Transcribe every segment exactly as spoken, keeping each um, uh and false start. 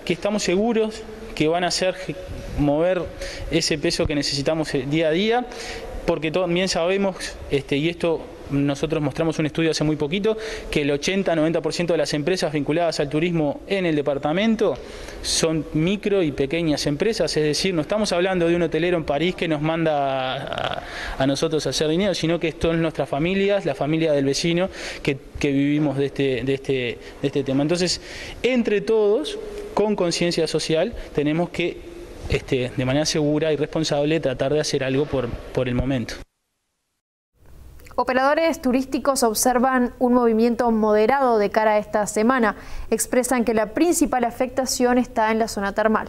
que estamos seguros que van a hacer mover ese peso que necesitamos día a día, porque también sabemos, este, y esto nosotros mostramos un estudio hace muy poquito, que el ochenta a noventa por ciento de las empresas vinculadas al turismo en el departamento son micro y pequeñas empresas, es decir, no estamos hablando de un hotelero en París que nos manda a, a nosotros a hacer dinero, sino que son nuestras familias, la familia del vecino que, que vivimos de este, de, este, de este tema. Entonces, entre todos, con conciencia social, tenemos que este, de manera segura y responsable tratar de hacer algo por, por el momento. Operadores turísticos observan un movimiento moderado de cara a esta semana. Expresan que la principal afectación está en la zona termal.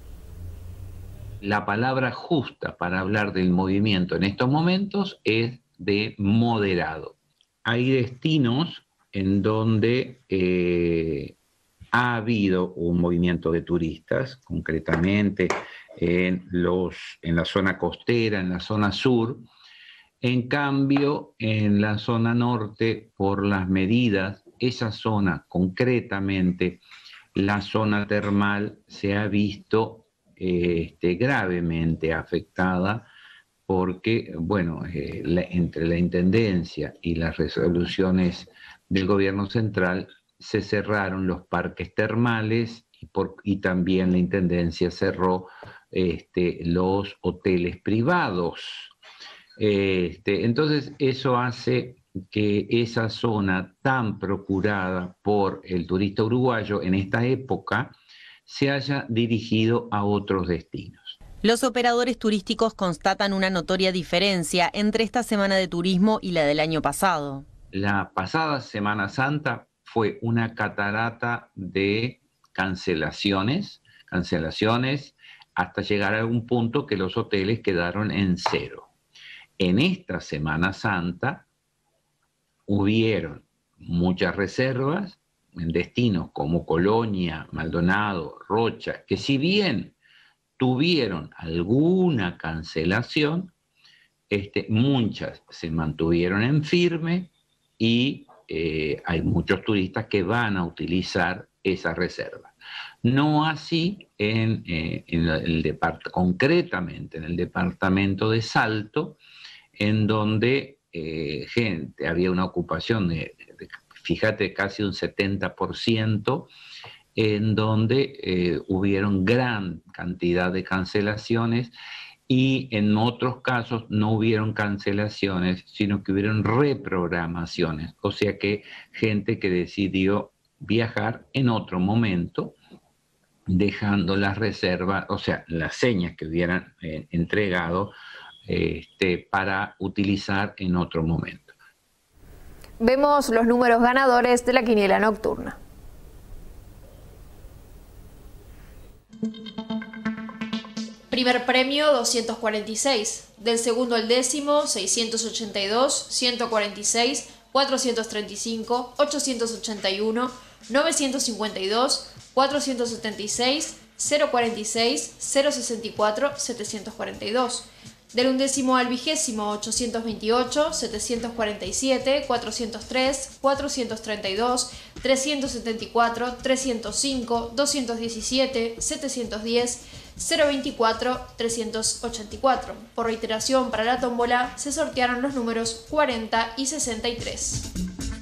La palabra justa para hablar del movimiento en estos momentos es de moderado. Hay destinos en donde eh, ha habido un movimiento de turistas, concretamente en, los, en la zona costera, en la zona sur. En cambio, en la zona norte, por las medidas, esa zona, concretamente la zona termal, se ha visto eh, este, gravemente afectada porque, bueno, eh, la, entre la Intendencia y las resoluciones del Gobierno Central se cerraron los parques termales y, por, y también la Intendencia cerró este, los hoteles privados. Este, entonces eso hace que esa zona tan procurada por el turista uruguayo en esta época se haya dirigido a otros destinos. Los operadores turísticos constatan una notoria diferencia entre esta semana de turismo y la del año pasado. La pasada Semana Santa fue una catarata de cancelaciones, cancelaciones hasta llegar a un punto que los hoteles quedaron en cero. En esta Semana Santa hubieron muchas reservas en destinos como Colonia, Maldonado, Rocha, que si bien tuvieron alguna cancelación, este, muchas se mantuvieron en firme y eh, hay muchos turistas que van a utilizar esa reserva. No así en, eh, en el depart- concretamente en el departamento de Salto, en donde eh, gente, había una ocupación de, de, fíjate, casi un setenta por ciento, en donde eh, hubieron gran cantidad de cancelaciones y en otros casos no hubieron cancelaciones, sino que hubieron reprogramaciones, o sea que gente que decidió viajar en otro momento, dejando las reservas, o sea, las señas que hubieran eh, entregado Este, para utilizar en otro momento. Vemos los números ganadores de la quiniela nocturna. Primer premio doscientos cuarenta y seis, del segundo al décimo seiscientos ochenta y dos, ciento cuarenta y seis, cuatrocientos treinta y cinco, ochocientos ochenta y uno, novecientos cincuenta y dos, cuatrocientos setenta y seis, cero cuarenta y seis, cero sesenta y cuatro, setecientos cuarenta y dos. Del undécimo al vigésimo, ochocientos veintiocho, setecientos cuarenta y siete, cuatrocientos tres, cuatrocientos treinta y dos, trescientos setenta y cuatro, trescientos cinco, doscientos diecisiete, setecientos diez, cero veinticuatro, trescientos ochenta y cuatro. Por reiteración, para la tómbola se sortearon los números cuarenta y sesenta y tres.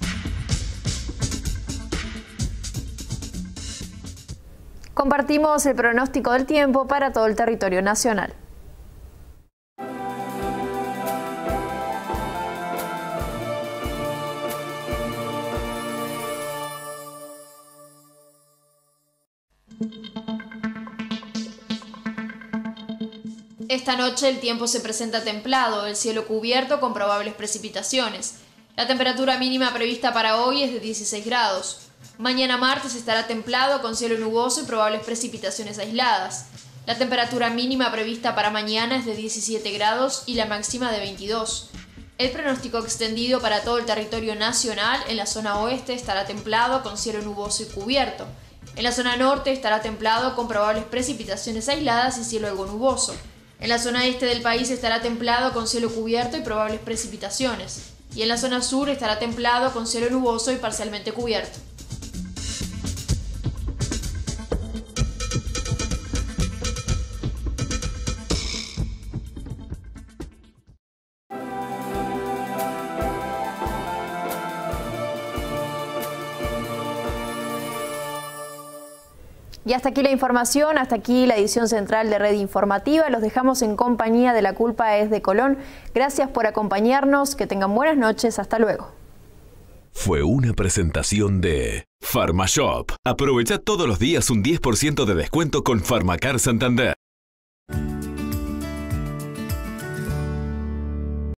Compartimos el pronóstico del tiempo para todo el territorio nacional. Esta noche el tiempo se presenta templado, el cielo cubierto con probables precipitaciones. La temperatura mínima prevista para hoy es de dieciséis grados. Mañana martes estará templado con cielo nuboso y probables precipitaciones aisladas. La temperatura mínima prevista para mañana es de diecisiete grados y la máxima de veintidós. El pronóstico extendido para todo el territorio nacional: en la zona oeste estará templado con cielo nuboso y cubierto. En la zona norte estará templado con probables precipitaciones aisladas y cielo algo nuboso. En la zona este del país estará templado con cielo cubierto y probables precipitaciones. Y en la zona sur estará templado con cielo nuboso y parcialmente cubierto. Y hasta aquí la información, hasta aquí la edición central de Red Informativa. Los dejamos en compañía de La Culpa es de Colón. Gracias por acompañarnos, que tengan buenas noches, hasta luego. Fue una presentación de Farmashop. Aprovecha todos los días un diez por ciento de descuento con Farmacar Santander.